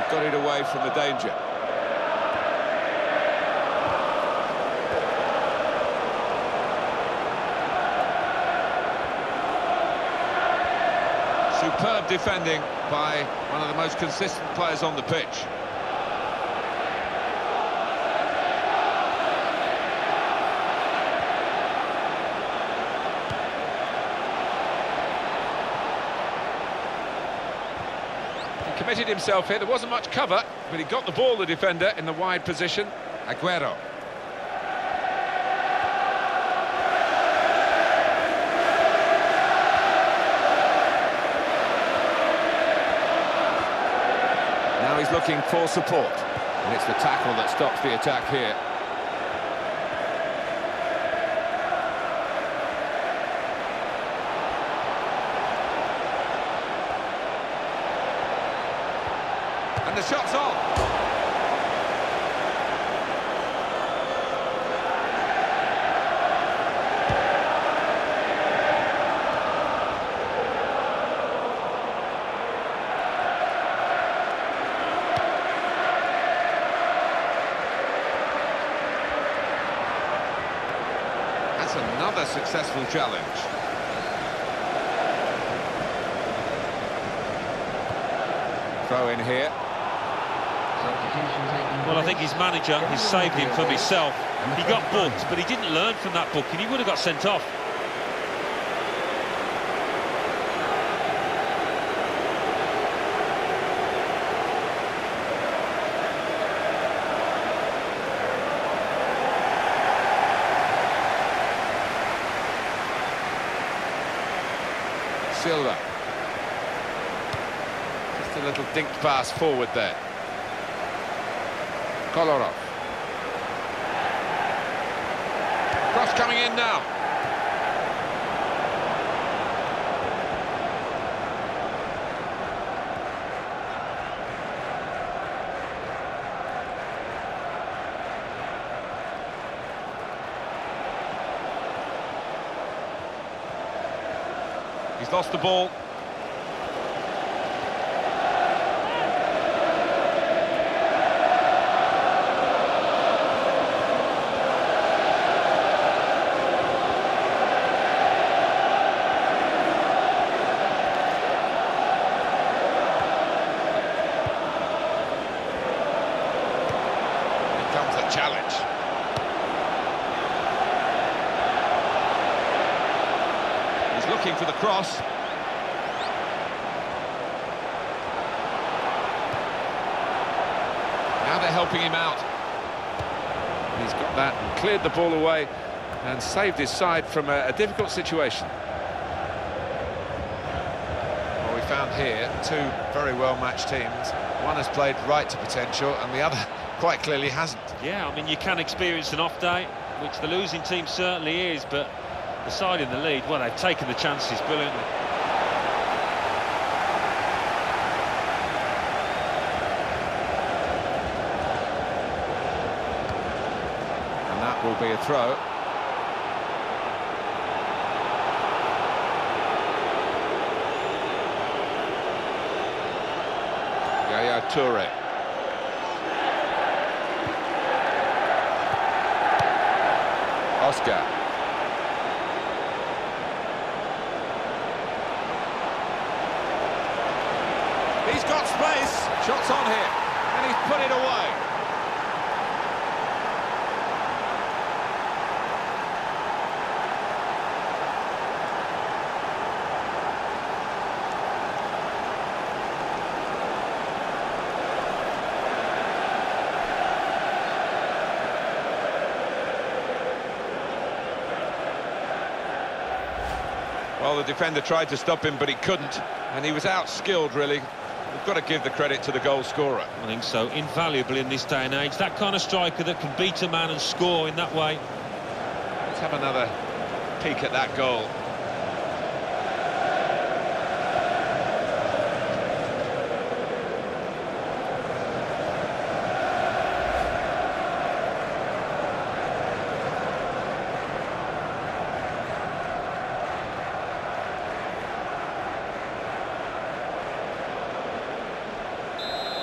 they've got it away from the danger. Superb defending by one of the most consistent players on the pitch. He committed himself here. There wasn't much cover, but he got the ball, the defender, in the wide position. Aguero. Now he's looking for support, and it's the tackle that stops the attack here. And the shot's on. Another successful challenge. Throw in here. Well, I think his manager has saved him from himself. He got booked, but he didn't learn from that booking. He would have got sent off. Silva. Just a little dink pass forward there. Kolarov. Cross coming in now. He's lost the ball. Here comes the challenge. He's looking for the cross. Now they're helping him out. He's got that and cleared the ball away and saved his side from a difficult situation. Well, we found here two very well-matched teams. One has played right to potential and the other quite clearly hasn't. Yeah, I mean, you can experience an off day, which the losing team certainly is, but the side in the lead, well, they've taken the chances brilliantly. Will be a throw. Yaya Toure. Oscar. He's got space. Shots on here, and he's put it away. Well, the defender tried to stop him, but he couldn't, and he was out-skilled, really. We've got to give the credit to the goal scorer. I think so. Invaluable in this day and age. That kind of striker that can beat a man and score in that way. Let's have another peek at that goal.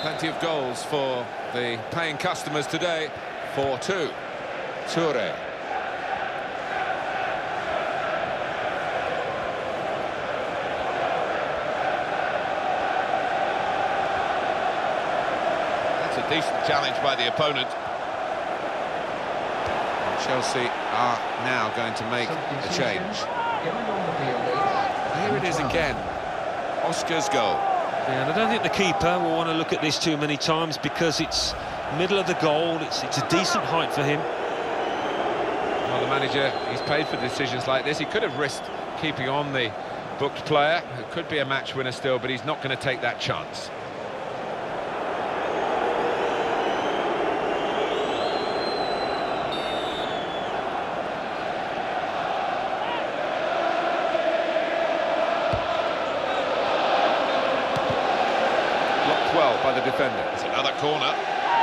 Plenty of goals for the paying customers today. 4-2. Toure. That's a decent challenge by the opponent. Chelsea are now going to make a change. Here it is again. Oscar's goal. Yeah, and I don't think the keeper will want to look at this too many times because it's middle of the goal. It's a decent height for him. Well, the manager, he's paid for decisions like this. He could have risked keeping on the booked player. It could be a match winner still, but he's not going to take that chance. Well by the defender. It's another corner.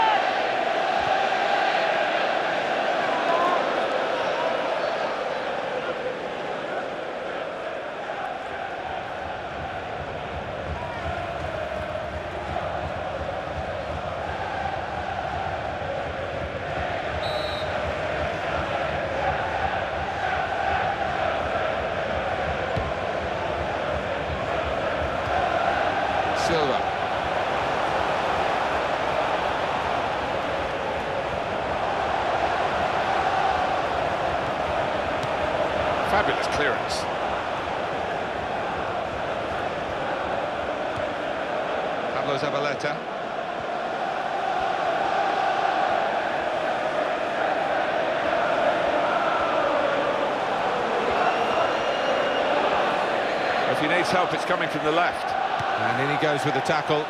Silva. Fabulous clearance. Pablo Zabaleta. If he needs help, it's coming from the left. And in he goes with the tackle.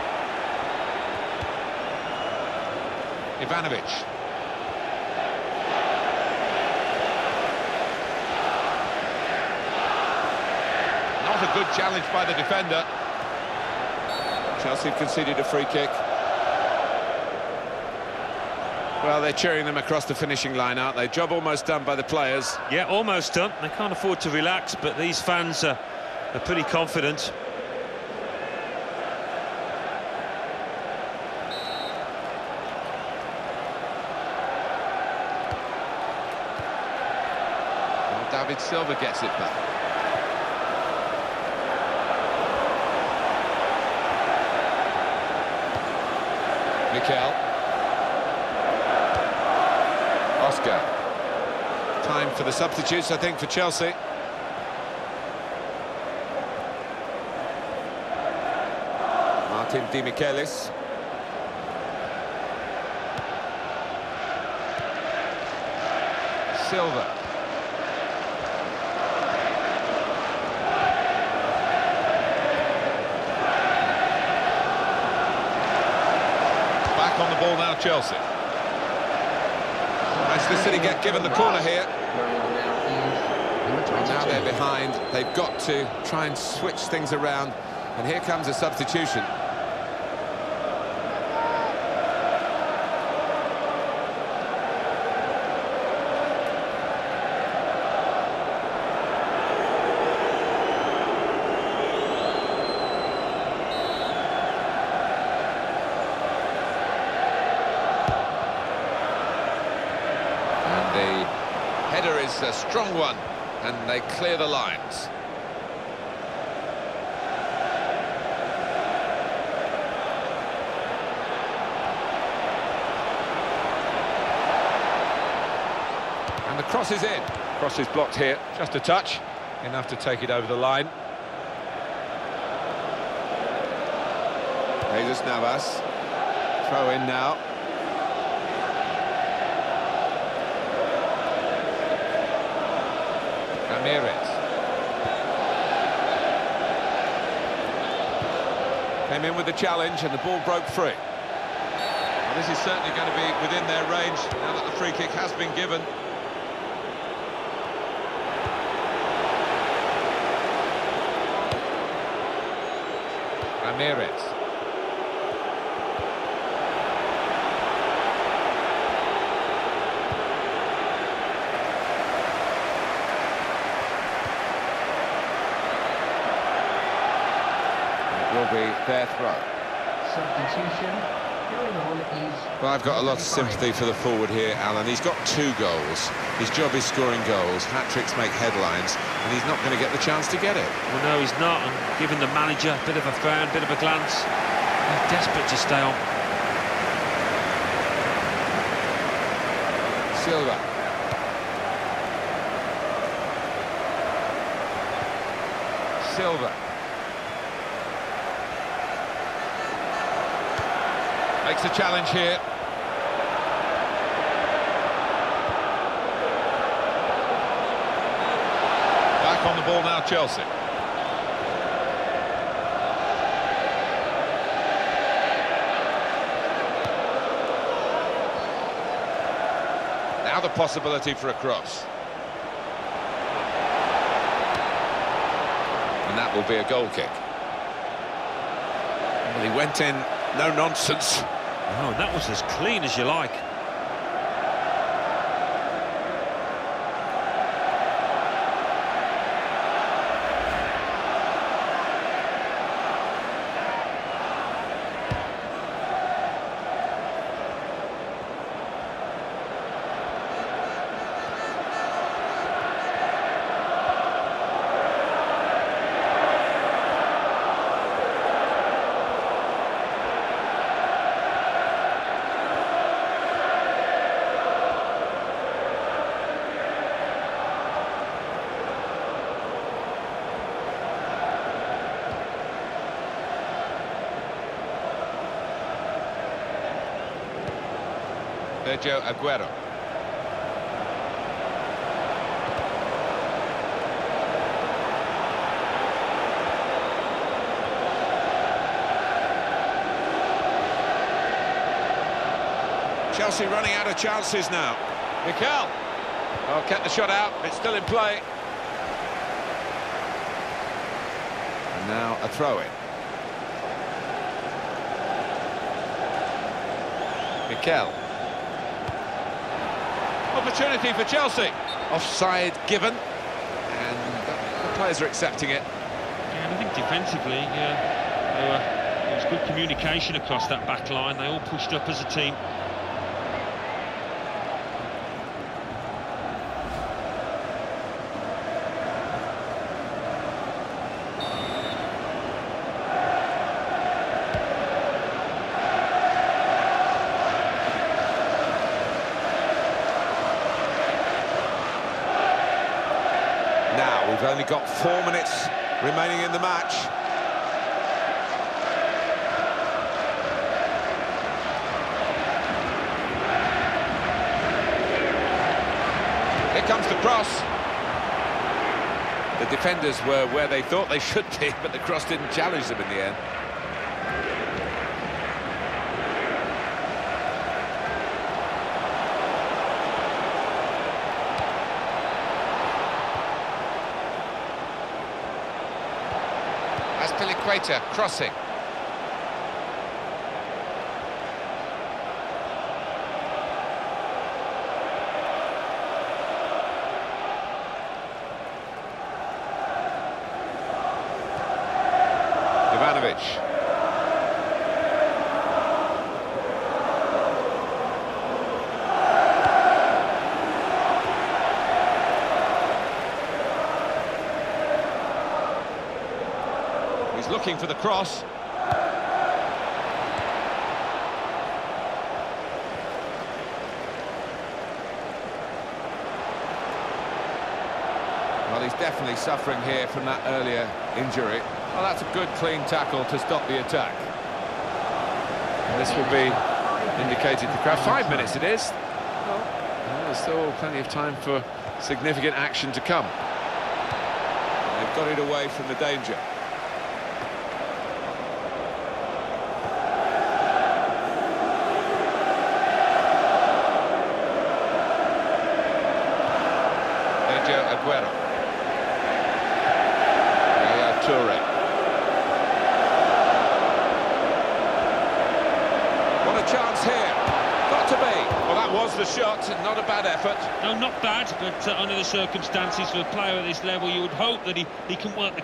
Ivanovic. Not a good challenge by the defender. Chelsea conceded a free kick. Well, they're cheering them across the finishing line, aren't they? Job almost done by the players. Yeah, almost done. They can't afford to relax, but these fans are pretty confident. Well, David Silva gets it back. Mikel. Oscar. Time for the substitutes, I think, for Chelsea. Martin Di Michelis. Silva. Back on the ball now, Chelsea. Manchester City get given the corner here. Now they're behind. They've got to try and switch things around. And here comes a substitution. The header is a strong one, and they clear the lines. And the cross is in. Cross is blocked here, just a touch, enough to take it over the line. Jesus Navas, throw in now. Ramirez. Came in with the challenge and the ball broke free. Well, this is certainly going to be within their range now that the free kick has been given. Ramirez. Will be their throw. Substitution. Going on is... Well, I've got a lot of sympathy for the forward here, Alan. He's got 2 goals. His job is scoring goals. Hat-tricks make headlines, and he's not going to get the chance to get it. Well, no, he's not. And giving the manager a bit of a frown, bit of a glance. He's desperate to stay on. Silva. Silva. Makes a challenge here. Back on the ball now, Chelsea. Now the possibility for a cross. And that will be a goal kick. Well, he went in, no nonsense. Oh, that was as clean as you like. Sergio Aguero. Chelsea running out of chances now. Mikel. Oh, kept the shot out. It's still in play. And now a throw-in. Mikel. Opportunity for Chelsea. Offside given, and the players are accepting it. Yeah, and I think defensively, there was good communication across that back line. They all pushed up as a team. Now, we've only got 4 minutes remaining in the match. Here comes the cross. The defenders were where they thought they should be, but the cross didn't challenge them in the end. Azpilicueta crossing. Ivanovic. He's looking for the cross. Well, he's definitely suffering here from that earlier injury. Well, that's a good, clean tackle to stop the attack. And this will be indicated to the crowd. 5 minutes it is. Well, there's still plenty of time for significant action to come. They've got it away from the danger. Sergio Aguero. Yaya Toure. What a chance here. Got to be. Well, that was the shot. Not a bad effort. No, not bad, but under the circumstances for a player at this level, you would hope that he can work the